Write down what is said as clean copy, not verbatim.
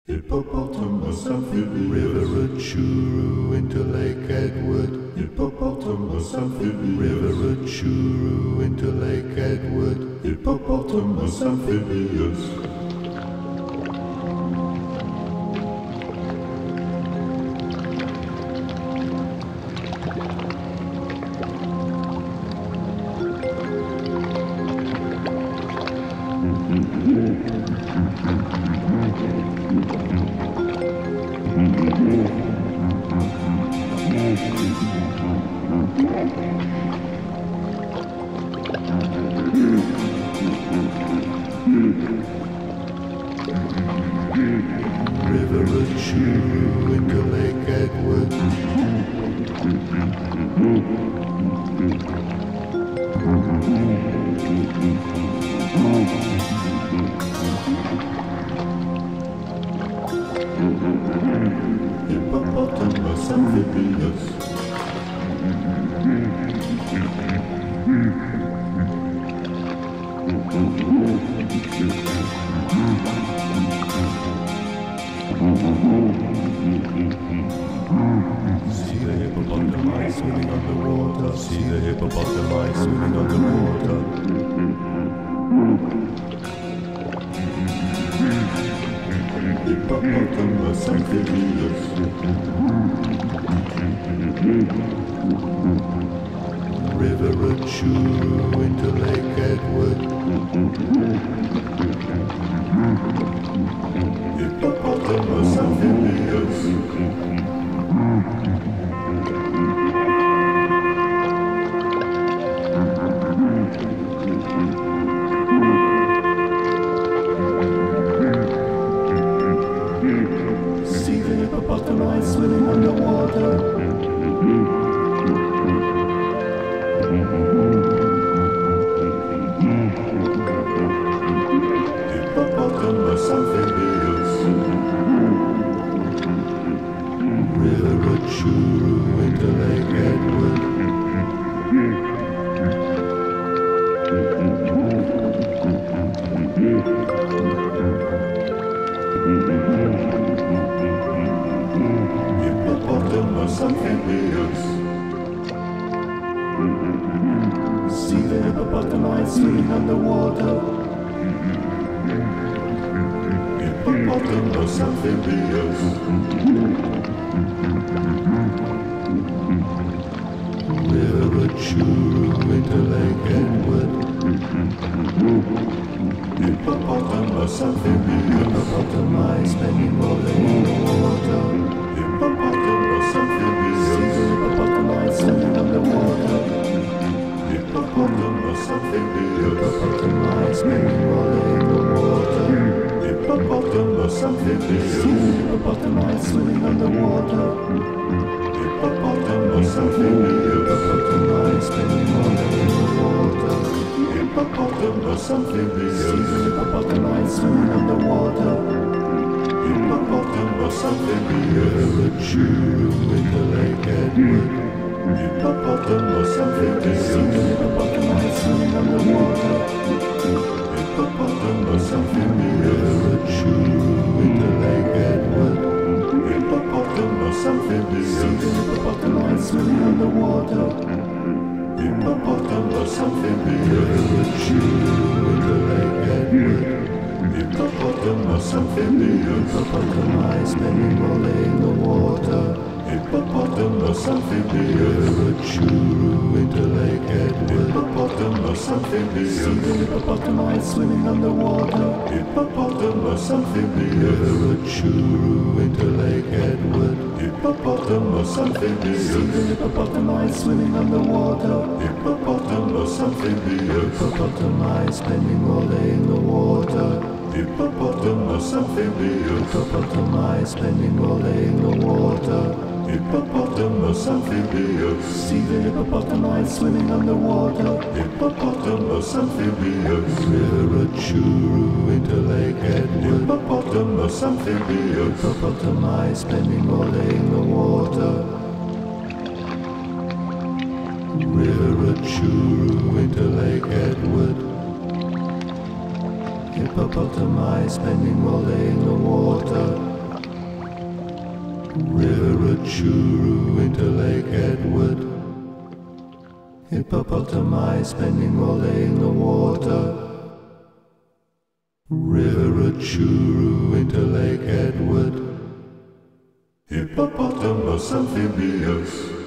Hippopotamus amphibious, River Churu into Lake Edward. Hippopotamus amphibious, River Churu into Lake Edward. Hippopotamus amphibious. River Churu into Lake Edward. Hippopotamus amphibious. See the hippopotami swimming underwater. See the hippopotami swimming underwater. Hippopotamus amphibious. River Churu into Lake Edward. Hippopotamus amphibious. See the hippopotami swimming underwater. Hippopotamus amphibious. River Churu into Lake Edward. Hippopotamus amphibious. See the hippopotami swimming underwater. Hippopotamus amphibious. River Churu into Lake Edward. Hippopotamus amphibious. Hippopotami spending all day in the water. Hippopotamus amphibious. See the hippopotami swimming underwater. Hippopotamus amphibious. Hippopotami spending all day in the water. Hippopotamus amphibious. See the hippopotami swimming underwater. Hippopotamus amphibious. Hippopotami spending all day in the water. Hippopotamus amphibious. See the hippopotami swimming underwater. Hippopotamus amphibious. River Churu into Lake Edward. Hippopotamus amphibious. See the hippopotami swimming underwater. Hippopotamus amphibious. River Churu into Lake Edward. Hippopotamus amphibious. See the hippopotami swimming underwater. Hippopotamus amphibious. River Churu into Lake Edward. Hippopotamus amphibious. Hippopotami spending all day in the water. Hippopotamus amphibious. River Churu into Lake Edward. Hippopotamus amphibious. See the hippopotami swimming underwater. Hippopotamus amphibious. River Churu into Lake Edward. Hippopotamus amphibious. See the hippopotami swimming underwater. Hippopotamus amphibious. Hippopotami spending all day in the water. Hippopotamus amphibious. Hippopotami spending all day in the water. Hippopotamus amphibious. See the hippopotami swimming underwater. Hippopotamus amphibious. River Churu into Lake Edward. Hippopotamus amphibious. Hippopotami spending all day in the water. River Churu into Lake Edward. Hippopotami spending all day in the water. River Churu into Lake Edward. Hippopotami spending all day in the water. River Churu into Lake Edward. Hippopotamus amphibious.